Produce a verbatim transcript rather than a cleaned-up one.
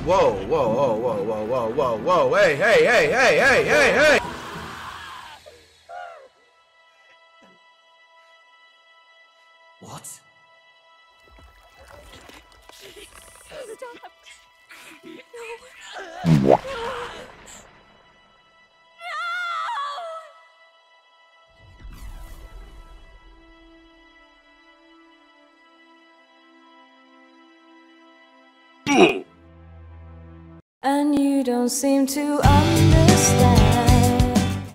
Whoa, whoa, whoa, whoa, whoa, whoa, whoa, whoa, hey, hey, hey, hey, hey, hey, hey! What? No. And you don't seem to understand.